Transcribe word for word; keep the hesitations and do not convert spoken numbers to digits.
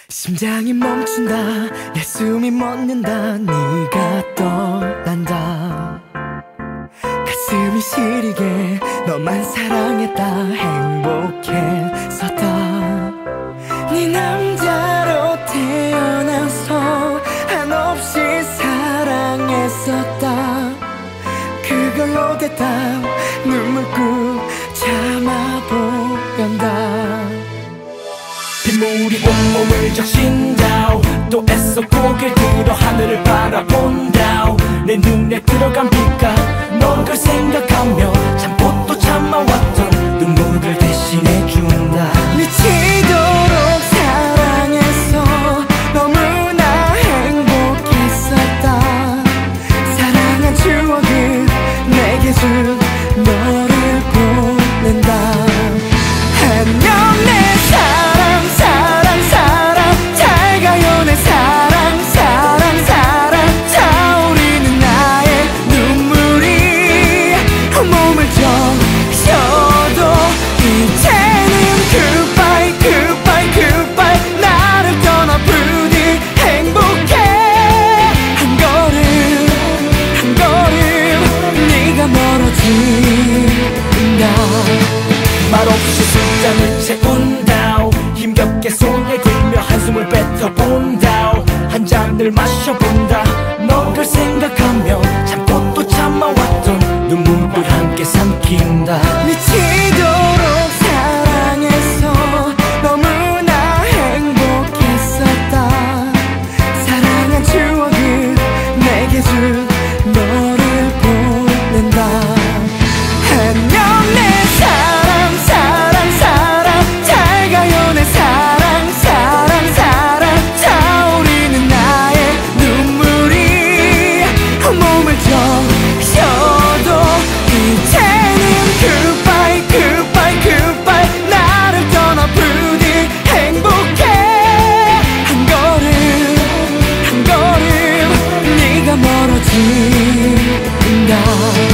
심장이 멈춘다, 내 숨이 멎는다, 네가 떠난다. 가슴이 시리게 너만 사랑했다, 행복했었다. 네 남자로 태어나서 한없이 사랑했었다. 그걸로 됐다, 눈물 꾹 참아보련다. 빗물이 온몸을 적신다. 또 애써 고개를 들어 하늘을 바라본다. 내 눈에 들어간 비가 너를 생각하며 참고 또 참아왔던 눈물을 대신해준다. 미치도록 사랑했어, 너무나 행복했었다. 사랑한 추억은 내게 준 너를 보낸다. 안녕 내 사랑 사랑 사랑, 잘 가요 내 사랑 사랑 사랑. 차오르는 나의 눈물이 몸을 적셔도 이제는 goodbye goodbye goodbye. 나를 떠나 부디 행복해. 한 걸음 한 걸음 네가 멀어진다. 말없이 숫자를 채운다. 힘겹게 손에 들며 한숨을 뱉어본다. 한 잔을 마셔본다. 너를 생각하며 참고 또 참아왔던 눈물을 함께 삼킨다. 미치도록 사랑했어, 너무나 행복했었다. 사랑한 추억은 내게 준 너를 보낸다. 안녕 내 사랑 사랑 사랑, 잘 가요 내 사랑 사랑 사랑. 차오르는 나의 눈물이 몸을 적셔도 이제는 goodbye goodbye goodbye. 나를 떠나 부디 행복해. 한 걸음 한 걸음 네가 멀어진다.